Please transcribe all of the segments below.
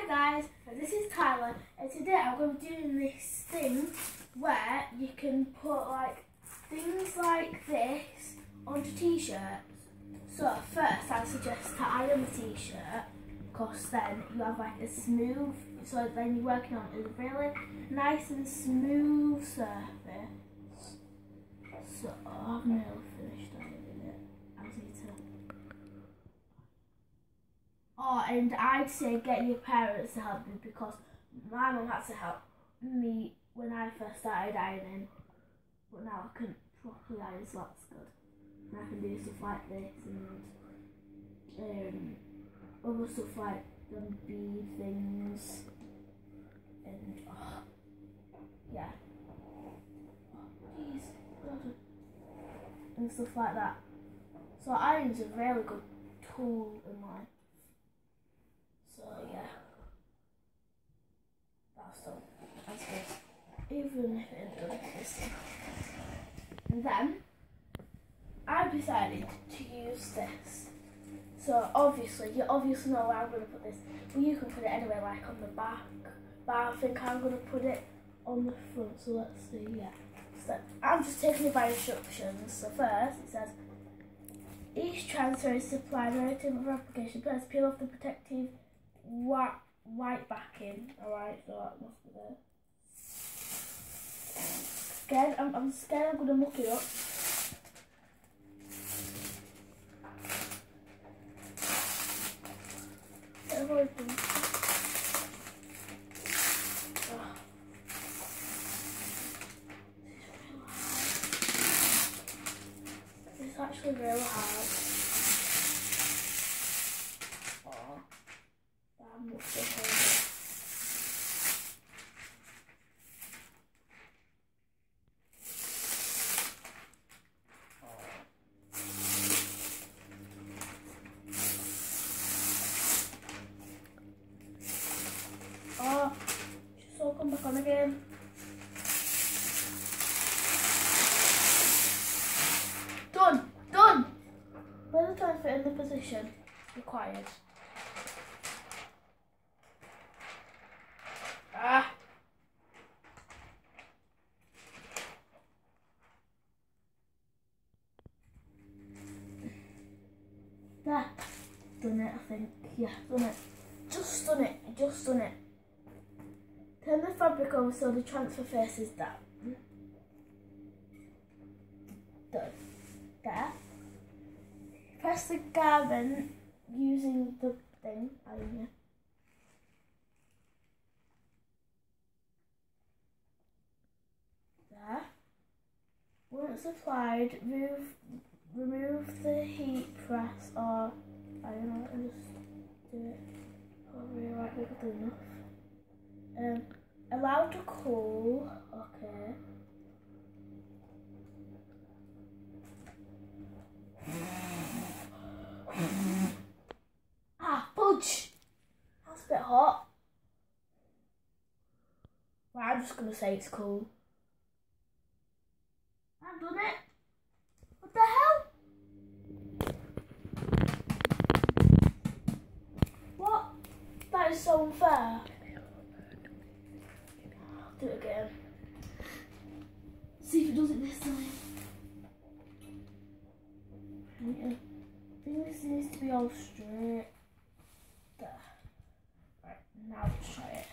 guys, this is Tyler, and today I'm going to be doing this thing where you can put like things like this onto t-shirts. So first I suggest to iron the t-shirt, because then you have like a smooth, so then you're working on a really nice and smooth surface. So I've nearly finished ironing it. I just need to. Oh, and I'd say get your parents to help you, because my mum had to help me when I first started ironing, but now I can properly iron, so that's good. And I can do stuff like this and other stuff like them bead things and yeah, jeez, and stuff like that. So iron's a really good tool in life. So yeah, that's done. That's good. Even if it ain't done this thing. And then I decided to use this. So obviously, you obviously know where I'm going to put this, but you can put it anywhere, like on the back. But I think I'm going to put it on the front. So let's see. Yeah. So I'm just taking it by instructions. So first it says, each transfer is supplied relative of application. First, peel off the protective white backing. Alright, so that must be there. I'm scared I'm going to muck it up. It's actually really hard. Oh, that much of it. Oh, she's all come back on again. Done! Let the transfer in the position required. There. Done it, I think. Yeah, done it. Just done it. Turn the fabric over so the transfer face is down. Done. There. Press the garment using the thing. There. Once applied, remove the heat press or iron and just do it. Probably right, we could do enough. Allow to cool. Okay. Fudge! That's a bit hot. Well, I'm just gonna say it's cool. I've done it. What the hell? What? That is so unfair. I'll do it again. See if it does it this time. I think this needs to be all straight. There. Right, now let's try it.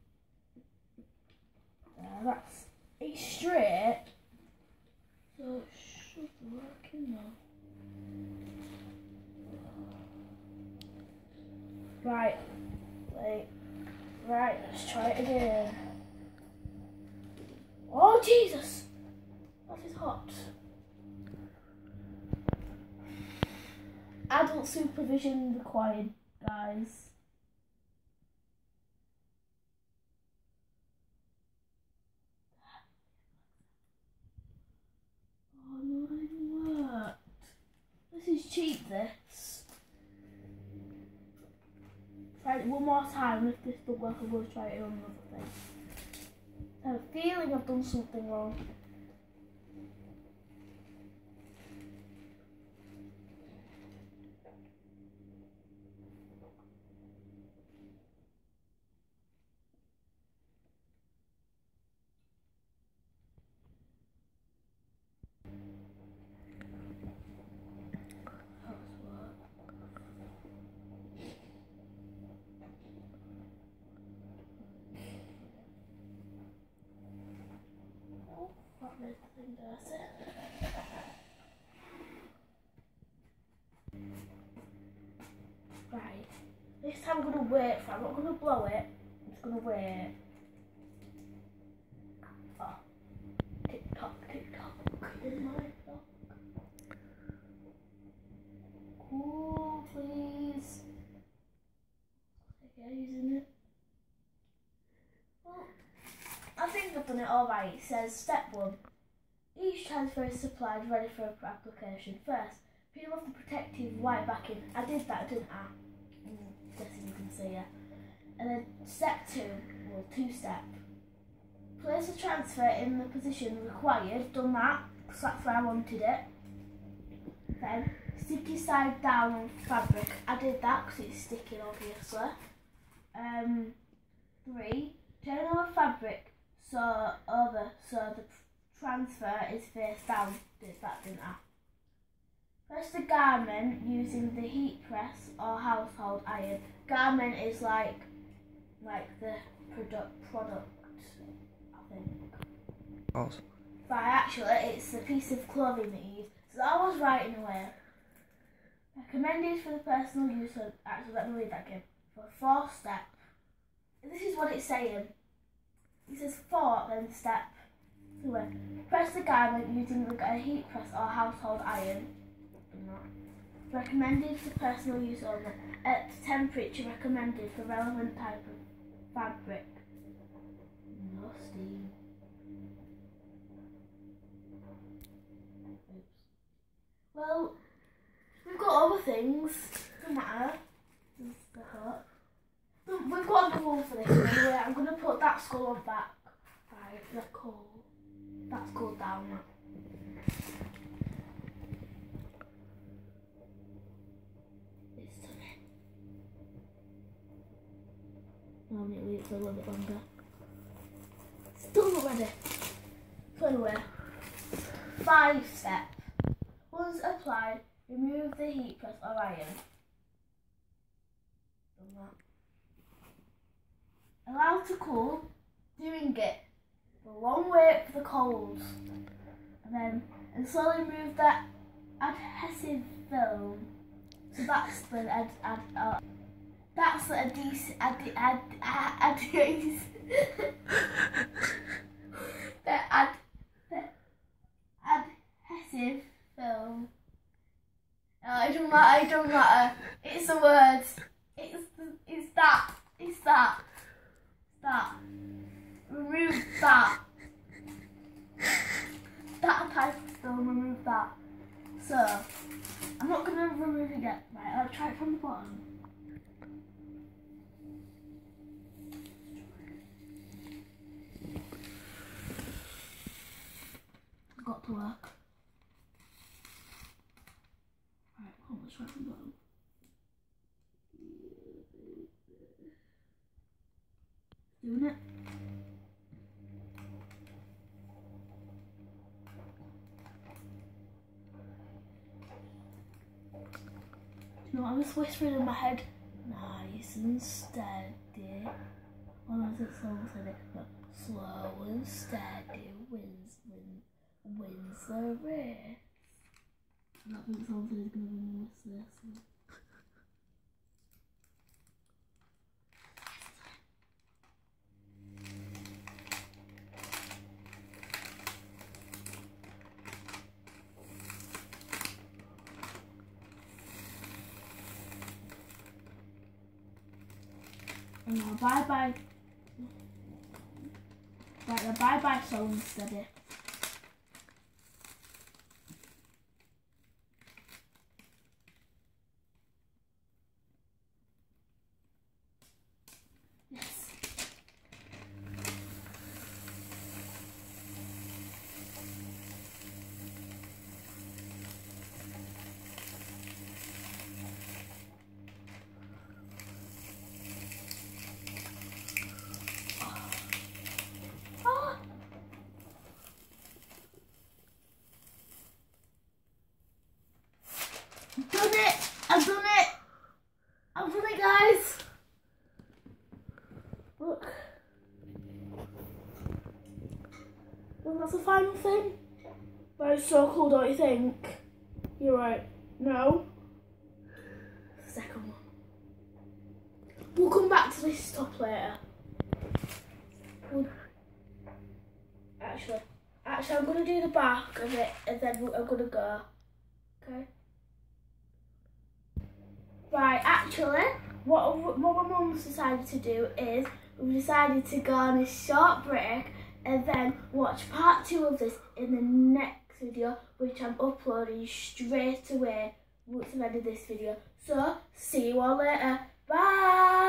There, that's it's straight. So it should be working now. Right, wait. Right, let's try it again. Oh Jesus! That is hot. Adult supervision required, guys. Oh no, it didn't work. This is cheap, this. Try it one more time, and if this doesn't work, I'm going to try it on another thing. I have a feeling I've done something wrong. Where's the thing, Darcy? Right. This time I'm going to wait for it. I'm not going to blow it. I'm just going to wait. Oh. Tick tock, tick tock. In my block. Cool, please. Okay, using it. Well, I think I've done it alright. It says step 1. Each transfer is supplied ready for application. First, peel off the protective white backing. I did that, didn't I? Guessing you can see it. And then step 2, well, 2-step. Place the transfer in the position required. Done that, because that's where I wanted it. Then stick your side down on fabric. I did that because it's sticking, obviously. 3. Turn over fabric so the transfer is face down. Did that, didn't I? Press the garment using the heat press or household iron. Garment is like the product, I think. Awesome. But actually, it's the piece of clothing that you use. So I was right in a way. Recommended for the personal use of. Actually, let me read that again. For 4-step. This is what it's saying. It says 4, then step 2. Press the garment using a heat press or household iron. Recommended for personal use only. At temperature recommended for relevant type of fabric. No steam. Oops. Well, we've got other things. Doesn't matter. The hut. We've got a goal for this anyway. I'm going to put that skull on back. Right, the coal. That's cooled down now. It's done it. No, I'm going to leave it for a little bit longer. Still not ready. So anyway, 5-step. Once applied, remove the heat press or iron. Done that. Allow to cool, doing it for 1 week for the coals, and slowly remove that adhesive film. So that's the adhesive film. It don't matter. It's the words. It's that. That. Remove that. That type of film, remove that. So, I'm not going to remove it yet. Right, I'll try it from the bottom. Got to work. Right, come on, let's try it from the bottom. Doing it. You know, I'm just whispering in my head, nice and steady. Well, as it someone said it, but slow and steady wins the race. And I think someone said it's going to win this. And now bye-bye. Right, now bye-bye slow and steady. Yes. I've done it, guys. Look. Well, that's the final thing. That is so cool, don't you think? You're right. No. The second one. We'll come back to this top later. Actually, I'm going to do the back of it and then I'm going to go. Okay? Right, actually, what my mum's decided to do is we've decided to go on a short break and then watch part 2 of this in the next video, which I'm uploading straight away once I've ended this video. So, see you all later. Bye!